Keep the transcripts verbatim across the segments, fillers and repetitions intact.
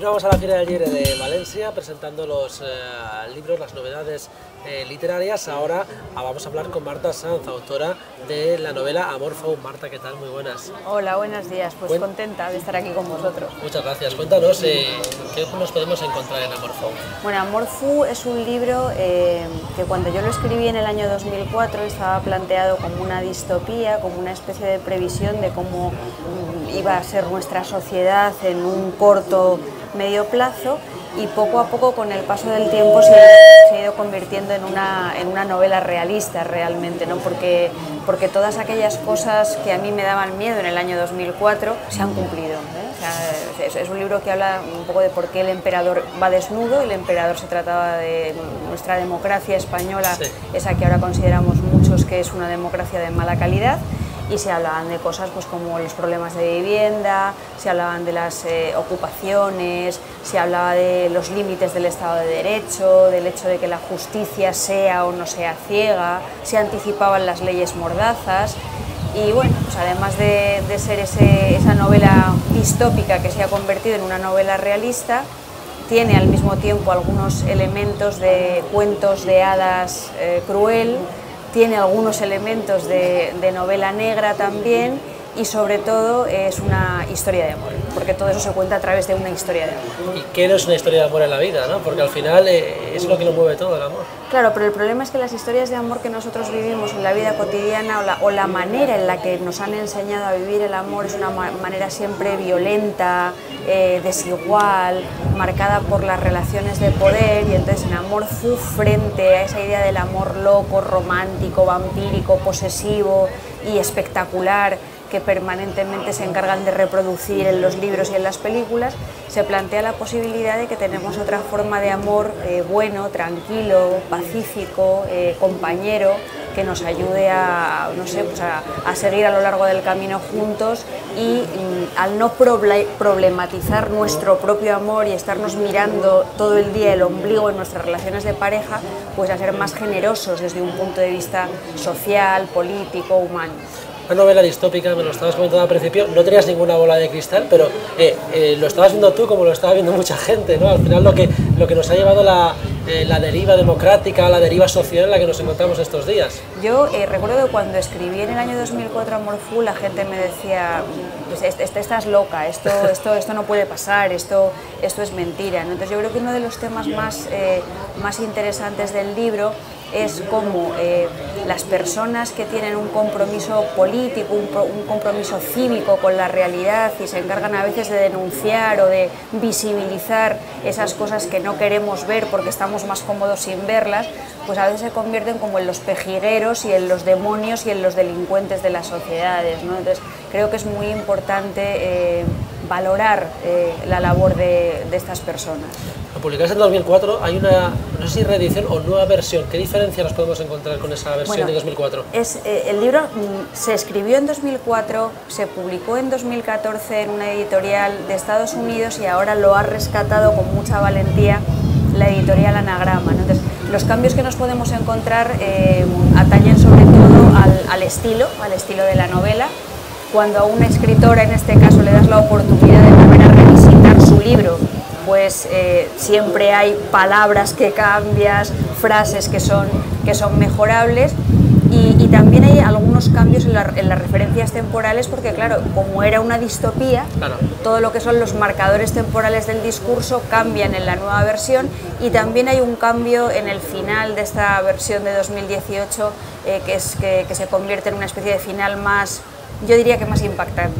Continuamos a la Feria del Llibre de Valencia presentando los eh, libros, las novedades eh, literarias. Ahora ah, vamos a hablar con Marta Sanz, autora de la novela Amor Fou. Marta, ¿qué tal? Muy buenas. Hola, buenos días. Pues Cuen... contenta de estar aquí con vosotros. Muchas gracias. Cuéntanos, eh, ¿qué nos podemos encontrar en Amor Fou? Bueno, Amor Fou es un libro eh, que cuando yo lo escribí en el año dos mil cuatro estaba planteado como una distopía, como una especie de previsión de cómo mm, iba a ser nuestra sociedad en un corto medio plazo, y poco a poco con el paso del tiempo se, se ha ido convirtiendo en una, en una novela realista realmente, ¿no? porque, porque todas aquellas cosas que a mí me daban miedo en el año dos mil cuatro se han cumplido, ¿eh? O sea, es, es un libro que habla un poco de por qué el emperador va desnudo. El emperador se trataba de nuestra democracia española, sí. Esa que ahora consideramos muchos que es una democracia de mala calidad. Y se hablaban de cosas pues, como los problemas de vivienda, se hablaban de las eh, ocupaciones, se hablaba de los límites del Estado de Derecho, del hecho de que la justicia sea o no sea ciega, se anticipaban las leyes mordazas. Y bueno, pues además de, de ser ese, esa novela distópica que se ha convertido en una novela realista, tiene al mismo tiempo algunos elementos de cuentos de hadas eh, cruel, tiene algunos elementos de, de novela negra también, y sobre todo es una historia de amor, porque todo eso se cuenta a través de una historia de amor. ¿Y qué no es una historia de amor en la vida, ¿no? Porque al final eh, es lo que lo mueve todo, el amor. Claro, pero el problema es que las historias de amor que nosotros vivimos en la vida cotidiana, o la, o la manera en la que nos han enseñado a vivir el amor, es una ma manera siempre violenta, eh, desigual, marcada por las relaciones de poder. Y entonces en Amor Fou, frente a esa idea del amor loco, romántico, vampírico, posesivo y espectacular, que permanentemente se encargan de reproducir en los libros y en las películas, se plantea la posibilidad de que tenemos otra forma de amor eh, bueno, tranquilo, pacífico, eh, compañero, que nos ayude a, no sé, pues a, a seguir a lo largo del camino juntos, y mm, al no proble problematizar nuestro propio amor y estarnos mirando todo el día el ombligo en nuestras relaciones de pareja, pues a ser más generosos desde un punto de vista social, político, humano. Una novela distópica, me lo estabas comentando al principio, no tenías ninguna bola de cristal, pero eh, eh, lo estabas viendo tú como lo estaba viendo mucha gente, ¿no? Al final lo que, lo que nos ha llevado la, eh, la deriva democrática, la deriva social en la que nos encontramos estos días. Yo eh, recuerdo que cuando escribí en el año dos mil cuatro Amor Fou, la gente me decía, pues, est estás loca, esto, esto, esto no puede pasar, esto, esto es mentira, ¿no? Entonces yo creo que uno de los temas más, eh, más interesantes del libro es cómo eh, las personas que tienen un compromiso político, un, un compromiso cívico con la realidad, y se encargan a veces de denunciar o de visibilizar esas cosas que no queremos ver porque estamos más cómodos sin verlas, pues a veces se convierten como en los pejigueros y en los demonios y en los delincuentes de las sociedades, ¿no? Entonces creo que es muy importante eh, valorar eh, la labor de, de estas personas. Lo publicaste en dos mil cuatro, hay una, no sé si reedición o nueva versión. ¿Qué diferencia nos podemos encontrar con esa versión bueno, de dos mil cuatro? Es, eh, el libro mm, se escribió en dos mil cuatro, se publicó en dos mil catorce en una editorial de Estados Unidos, y ahora lo ha rescatado con mucha valentía la editorial Anagrama, ¿no? Entonces, los cambios que nos podemos encontrar eh, atañen sobre todo al, al estilo, al estilo de la novela. Cuando a una escritora, en este caso, le das la oportunidad de volver a revisitar su libro, pues eh, siempre hay palabras que cambias, frases que son, que son mejorables, y, y también hay algunos cambios en, la, en las referencias temporales, porque claro, como era una distopía, claro, todo lo que son los marcadores temporales del discurso cambian en la nueva versión, y también hay un cambio en el final de esta versión de dos mil dieciocho, eh, que, es, que, que se convierte en una especie de final más, yo diría que más impactante.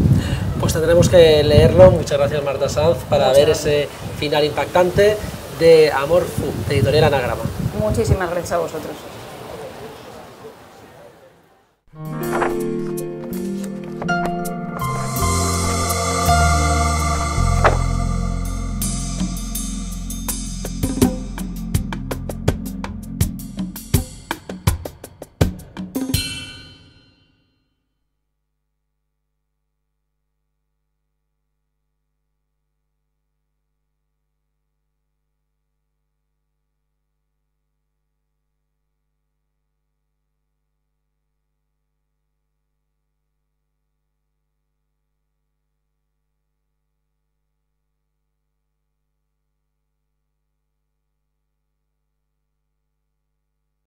Pues tendremos que leerlo. Muchas gracias, Marta Sanz, para Muchas ver gracias. ese final impactante de Amor Fou, de editorial Anagrama. Muchísimas gracias a vosotros.